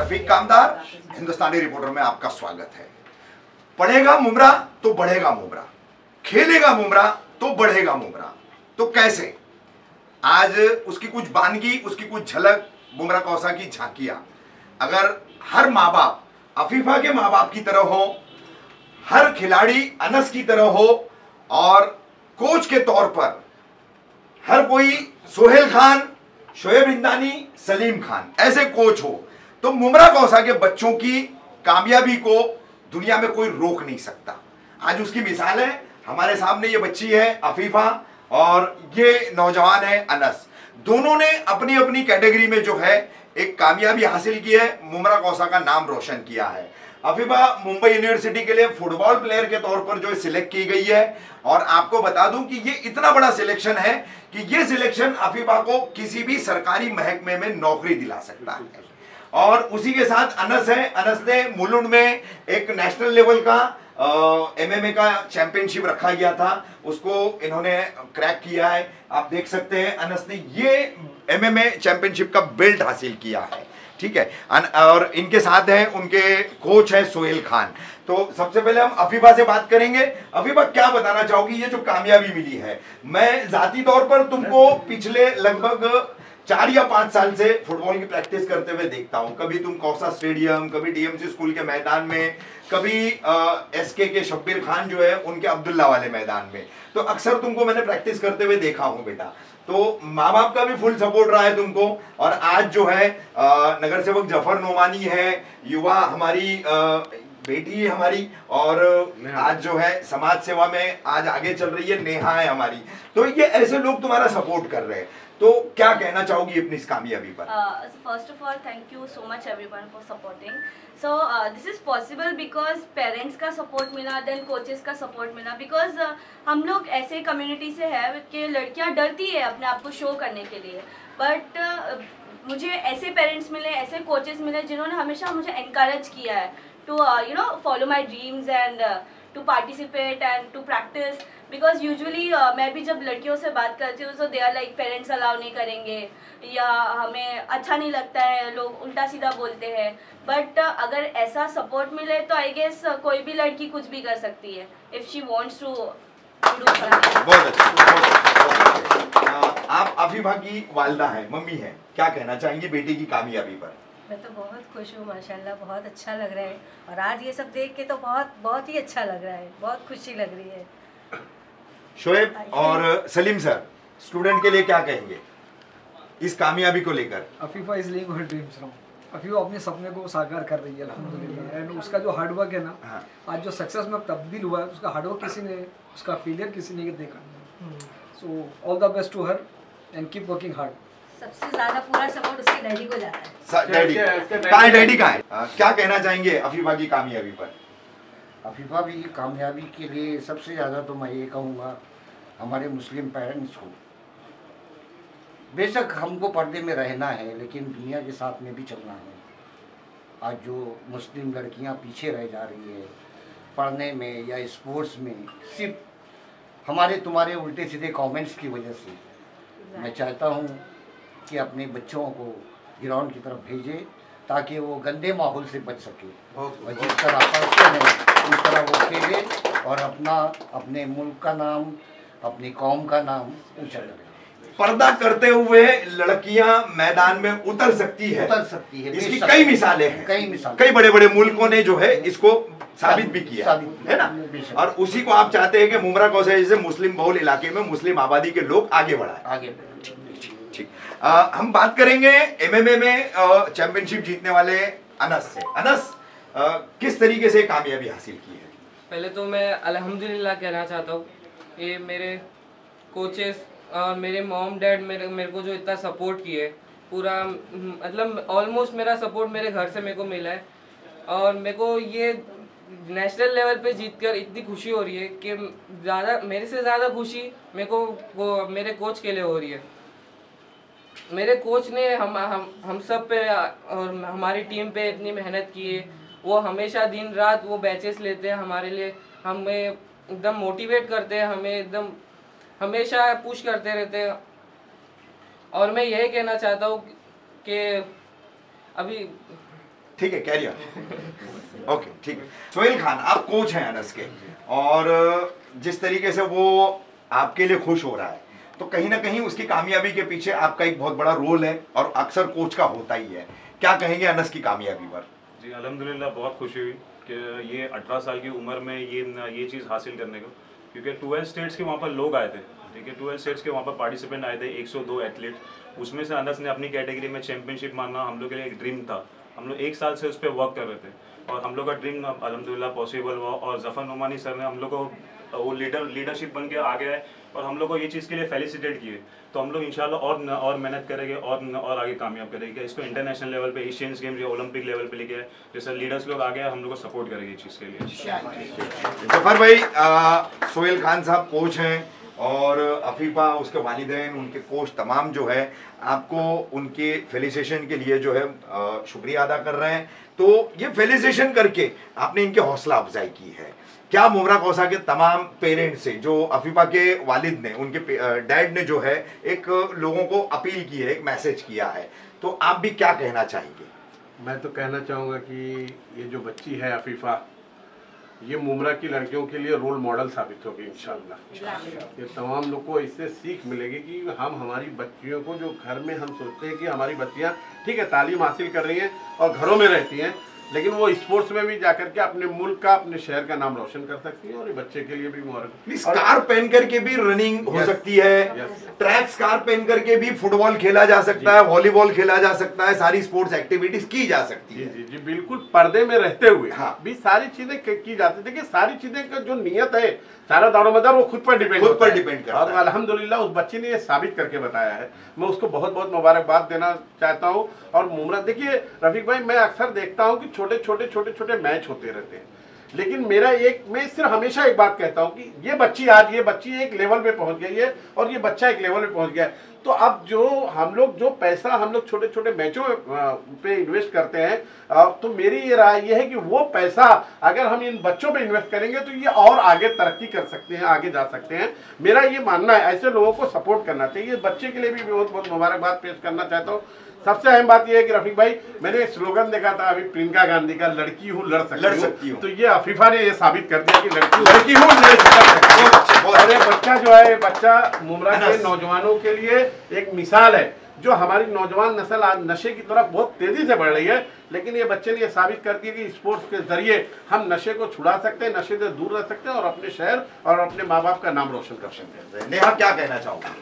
रफीक कामदार, हिंदुस्तानी reporter में आपका स्वागत है। पढ़ेगा मुमरा तो बढ़ेगा मुमरा, खेलेगा मुमरा तो बढ़ेगा मुमरा। तो कैसे? आज उसकी कुछ बानगी, उसकी कुछ झलक, मुमरा कौसा की झांकियां। अगर हर माँ बाप अफीफा के माँ बाप की तरह हो, हर खिलाड़ी अनस की तरह हो, और कोच के तौर पर हर कोई सोहेल खान, शोएब हिंदानी, सलीम खान ऐसे कोच हो, तो मुमरा कौसा के बच्चों की कामयाबी को दुनिया में कोई रोक नहीं सकता। आज उसकी मिसाल है, हमारे सामने ये बच्ची है अफीफा और ये नौजवान है अनस। दोनों ने अपनी अपनी कैटेगरी में जो है एक कामयाबी हासिल की है, मुमरा कौसा का नाम रोशन किया है। अफीफा मुंबई यूनिवर्सिटी के लिए फुटबॉल प्लेयर के तौर पर जो सिलेक्ट की गई है, और आपको बता दूं कि ये इतना बड़ा सिलेक्शन है कि ये सिलेक्शन अफीफा को किसी भी सरकारी महकमे में नौकरी दिला सकता है। और उसी के साथ अनस है। अनस ने मुलुंड में एक नेशनल लेवल का MMA का चैंपियनशिप रखा गया था, उसको इन्होंने क्रैक किया है। आप देख सकते हैं अनस ने ये MMA चैंपियनशिप का बेल्ट हासिल किया है, ठीक है। और इनके साथ हैं उनके कोच है सोहेल खान। तो सबसे पहले हम अफीफा से बात करेंगे। अफीफा, क्या बताना चाहोगी, ये जो कामयाबी मिली है? मैं जाती तौर पर तुमको पिछले लगभग 4 या 5 साल से फुटबॉल की प्रैक्टिस करते हुए देखता हूं। कभी तुम कौसा स्टेडियम, कभी DMC स्कूल के मैदान में, कभी SK के शब्बीर खान जो है उनके अब्दुल्ला वाले मैदान में। तो अक्सर तुमको मैंने प्रैक्टिस करते हुए देखा हूं बेटा। तो माँ बाप का भी फुल सपोर्ट रहा है तुमको, और आज जो है नगर सेवक जफर नोमानी है, युवा हमारी बेटी है हमारी, और आज जो है समाज सेवा में आज आगे चल रही है नेहा है हमारी। तो ये ऐसे लोग तुम्हारा सपोर्ट कर रहे हैं, तो क्या कहना चाहोगी अपनी इस कामयाबी पर? First of all thank you so much everyone for supporting. So this is possible because parents का सपोर्ट मिला, देन कोचेस का सपोर्ट मिला। बिकॉज हम लोग ऐसे कम्युनिटी से है कि लड़कियां डरती है अपने आप को शो करने के लिए, बट मुझे ऐसे पेरेंट्स मिले, ऐसे कोचेस मिले जिन्होंने हमेशा मुझे एनकरेज किया है to follow my dreams and to participate and to practice. Because usually मैं भी जब लड़कियों से बात करती हूँ तो they are like parents allow नहीं करेंगे, या हमें अच्छा नहीं लगता है, लोग उल्टा सीधा बोलते हैं। बट अगर ऐसा सपोर्ट मिले तो आई गेस कोई भी लड़की कुछ भी कर सकती है if she wants to do something. बहुत अच्छा। आप अफीफा की वालिदा है, मम्मी है, क्या कहना चाहेंगी बेटी की कामयाबी पर? मैं तो बहुत खुश हूँ माशाल्लाह, बहुत अच्छा लग रहा है, और आज ये सब देख के तो बहुत ही अच्छा लग रहा है, बहुत खुशी लग रही है। शोएब और सलीम सर, स्टूडेंट के लिए क्या कहेंगे इस कामयाबी को लेकर? Afifa is living her dreams now. Afifa अपने सपने को साकार कर रही है अल्हम्दुलिल्लाह, एंड उसका जो हार्डवर्क है ना, आज जो सक्सेस में तब्दील हुआ है, उसका हार्डवर्क किसी ने, उसका फेलियर किसी ने देखा। So all the best to her and keep working hard. सबसे ज्यादा पूरा सपोर्ट उसके डैडी को जाता है। डैडी कहाँ है? डैडी कहाँ है? क्या कहना चाहेंगे अफीफा की कामयाबी पर? अफीफा की कामयाबी के लिए सबसे ज़्यादा तो मैं ये कहूँगा हमारे मुस्लिम पेरेंट्स को। बेशक हमको पर्दे में रहना है, लेकिन दुनिया के साथ में भी चलना है। आज जो मुस्लिम लड़कियां पीछे रह जा रही है पढ़ने में या स्पोर्ट्स में, सिर्फ हमारे तुम्हारे उल्टे सीधे कमेंट्स की वजह से, मैं चाहता हूं कि अपने बच्चों को ग्राउंड की तरफ भेजें ताकि वो गंदे माहौल से बच सके, और जिस तरह पढ़ते हैं उस तरह वो खेले और अपने मुल्क का नाम, अपनी कौम का नाम ऊंचा करें। पर्दा करते हुए लड़कियां मैदान में उतर सकती है, इसकी कई मिसालें हैं, कई बड़े बड़े मुल्कों ने जो है इसको साबित भी किया है ना। और उसी को आप चाहते हैं कि मुमरा कौसा जैसे मुस्लिम बहुल इलाके में मुस्लिम आबादी के लोग आगे बढ़ाएं। ठीक। हम बात करेंगे MMA में चैंपियनशिप जीतने वाले अनस से। अनस, किस तरीके से कामयाबी हासिल की है? पहले तो मैं अल्हम्दुलिल्लाह कहना चाहता हूँ, ये मेरे कोचेस और मेरे मॉम डैड मेरे को जो इतना सपोर्ट किए, पूरा मतलब ऑलमोस्ट मेरा सपोर्ट मेरे घर से मेरे को मिला है। और मेरे को ये नेशनल लेवल पे जीतकर इतनी खुशी हो रही है कि मेरे से ज़्यादा खुशी मेरे को मेरे कोच के लिए हो रही है। मेरे कोच ने हम सब पे और हमारी टीम पे इतनी मेहनत की है। वो हमेशा दिन रात वो बैचेस लेते हैं हमारे लिए, हमें एकदम मोटिवेट करते हैं, हमें एकदम हमेशा पुश करते रहते हैं। और मैं यही कहना चाहता हूँ कि अभी ठीक है, कैरियर। ओके, ठीक है। सोहेल खान, आप कोच हैं अनस के, और जिस तरीके से वो आपके लिए खुश हो रहा है, तो कहीं ना कहीं उसकी कामयाबी के पीछे आपका एक बहुत बड़ा रोल है, और अक्सर कोच का होता ही है। क्या कहेंगे अनस की कामयाबी पर? जी अल्हम्दुलिल्लाह, बहुत खुशी हुई कि ये 18 साल की उम्र में ये चीज़ हासिल करने को, क्योंकि 12 स्टेट्स के वहाँ पर लोग आए थे, ठीक है, 12 स्टेट्स के वहाँ पर पार्टिसिपेंट आए थे, 102 एथलीट, उसमें से अनस ने अपनी कैटेगरी में चैंपियनशिप मारना हम लोग के लिए एक ड्रीम था। हम लोग 1 साल से उस पर वर्क कर रहे थे, और हम लोग का ड्रीम अल्हम्दुलिल्लाह पॉसिबल हुआ, और जफ़र नुमानी सर ने हम लोग को वो लीडरशिप बन के आ गया है, और हम लोग को ये चीज़ के लिए फेलिसिटेट किए। तो हम लोग इंशाल्लाह और मेहनत करेंगे, और आगे कामयाब करेंगे, इसको इंटरनेशनल लेवल पे, एशियंस गेम्स या ओलंपिक लेवल पे लेके आए, जैसे लीडर्स लोग आ गए, हम लोग को सपोर्ट करेंगे इस चीज़ के लिए। जफर भाई, सोहेल खान साहब कोच हैं, और अफीफा, उसके वालिदैन, उनके कोच तमाम जो है आपको उनके फेलिसिटेशन के लिए जो है शुक्रिया अदा कर रहे हैं। तो ये फेलिसिटेशन करके आपने इनकी हौसला अफजाई की है, क्या मुमरा कौसा के तमाम पेरेंट्स से, जो अफीफा के वालिद ने, उनके डैड ने जो है एक लोगों को अपील की है, एक मैसेज किया है, तो आप भी क्या कहना चाहेंगे? मैं तो कहना चाहूँगा कि ये जो बच्ची है अफीफा, ये मुमरा की लड़कियों के लिए रोल मॉडल साबित होगी इंशाल्लाह। ये तमाम लोग को इससे सीख मिलेगी कि हम हमारी बच्चियों को, जो घर में हम सोचते हैं कि हमारी बच्चियाँ ठीक है तालीम हासिल कर रही हैं और घरों में रहती हैं, लेकिन वो स्पोर्ट्स में भी जाकर के अपने मुल्क का, अपने शहर का नाम रोशन कर सकती है, और ये बच्चे के लिए भी मुबारक। स्कार पहन करके भी रनिंग हो सकती है, ट्रैक स्कार पहन करके भी फुटबॉल खेला जा सकता है, वॉलीबॉल खेला जा सकता है, सारी स्पोर्ट्स एक्टिविटीज की जा सकती है। जी जी जी बिल्कुल, पर्दे में रहते हुए भी सारी चीजें की जाती है। देखिए सारी चीजें का जो नियत है, सारा दारोमदार वो खुद पर डिपेंड करता है, और अल्हम्दुलिल्लाह उस बच्ची ने ये साबित करके बताया है। मैं उसको बहुत बहुत मुबारकबाद देना चाहता हूँ। और मुमरा, देखिए रफीक भाई, मैं अक्सर देखता हूँ कि छोटे छोटे मैच होते रहते हैं, लेकिन मैं सिर्फ हमेशा एक बात कहता हूँ कि ये बच्ची एक लेवल पे पहुंच गई है, और ये बच्चा एक लेवल पे पहुंच गया है। तो अब जो पैसा हम लोग छोटे छोटे मैचों पे इन्वेस्ट करते हैं, तो मेरी ये राय ये है कि वो पैसा अगर हम इन बच्चों पे इन्वेस्ट करेंगे तो ये और आगे तरक्की कर सकते हैं, आगे जा सकते हैं। मेरा ये मानना है, ऐसे लोगों को सपोर्ट करना चाहिए। बच्चे के लिए भी बहुत बहुत मुबारकबाद पेश करना चाहता हूँ। सबसे अहम बात यह है कि रफीक भाई, मैंने एक स्लोगन देखा था अभी प्रियंका गांधी का, लड़की हूँ लड़ सकती हूँ। तो ये अफीफा ने ये साबित कर दिया कि लड़की हूँ लड़ सकती हूँ। और ये बच्चा जो है, बच्चा मुमरा के नौजवानों के लिए एक मिसाल है। जो हमारी नौजवान नस्ल आज नशे की तरफ बहुत तेजी से बढ़ रही है, लेकिन ये बच्चे ने ये साबित कर दिया कि स्पोर्ट्स के जरिए हम नशे को छुड़ा सकते हैं, नशे से दूर रह सकते हैं, और अपने शहर और अपने माँ बाप का नाम रोशन कर सकते हैं। नेहा, क्या कहना चाहूँगा?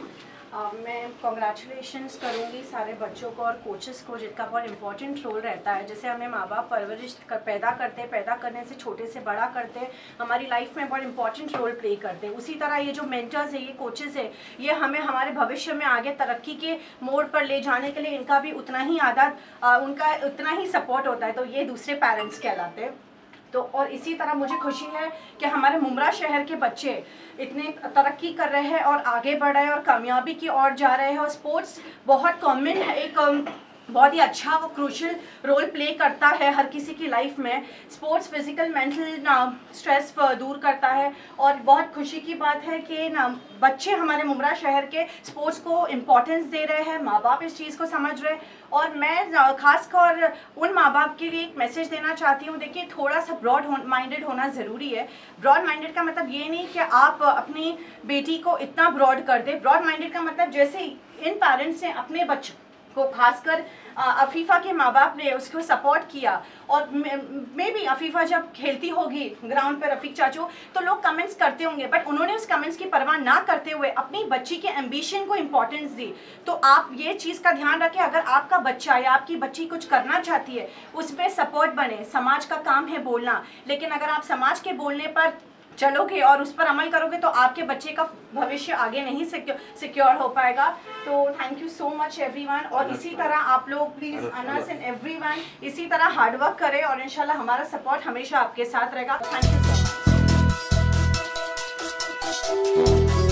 मैं कॉन्ग्रेचुलेशंस करूँगी सारे बच्चों को और कोचेस को, जिनका बहुत इंपॉर्टेंट रोल रहता है। जैसे हमें माँ बाप परवरिश पैदा करने से छोटे से बड़ा करते, हमारी लाइफ में बहुत इंपॉर्टेंट रोल प्ले करते हैं। उसी तरह ये जो मेंटर्स है, ये कोचेस है, ये हमें हमारे भविष्य में आगे तरक्की के मोड़ पर ले जाने के लिए इनका भी उतना ही उनका उतना ही सपोर्ट होता है। तो ये दूसरे पेरेंट्स कहलाते हैं। तो और इसी तरह मुझे खुशी है कि हमारे मुमरा शहर के बच्चे इतने तरक्की कर रहे हैं और आगे बढ़ रहे हैं और कामयाबी की ओर जा रहे हैं। और स्पोर्ट्स बहुत कॉमन है, एक बहुत ही अच्छा वो क्रूशियल रोल प्ले करता है हर किसी की लाइफ में। स्पोर्ट्स फिजिकल मेंटल स्ट्रेस दूर करता है, और बहुत खुशी की बात है कि बच्चे हमारे मुमरा शहर के स्पोर्ट्स को इम्पोर्टेंस दे रहे हैं, माँ बाप इस चीज़ को समझ रहे हैं। और मैं खासकर उन माँ बाप के लिए एक मैसेज देना चाहती हूँ। देखिए, थोड़ा सा ब्रॉड माइंडेड होना ज़रूरी है। ब्रॉड माइंडेड का मतलब ये नहीं कि आप अपनी बेटी को इतना ब्रॉड कर दे। ब्रॉड माइंडेड का मतलब जैसे इन पेरेंट्स ने अपने बच्चों को, खासकर अफीफा के माँ बाप ने उसको सपोर्ट किया, और मे भी अफीफा जब खेलती होगी ग्राउंड पर रफीक चाचू, तो लोग कमेंट्स करते होंगे, बट उन्होंने उस कमेंट्स की परवाह ना करते हुए अपनी बच्ची के एम्बिशन को इम्पोर्टेंस दी। तो आप ये चीज़ का ध्यान रखें, अगर आपका बच्चा या आपकी बच्ची कुछ करना चाहती है, उस पर सपोर्ट बने। समाज का काम है बोलना, लेकिन अगर आप समाज के बोलने पर चलोगे और उस पर अमल करोगे तो आपके बच्चे का भविष्य आगे नहीं सिक्योर हो पाएगा। तो thank you so much everyone. और इसी तरह आप लोग प्लीज़, अनस एंड एवरीवन, इसी तरह हार्डवर्क करें, और इंशाल्लाह हमारा सपोर्ट हमेशा आपके साथ रहेगा। Thank you so much.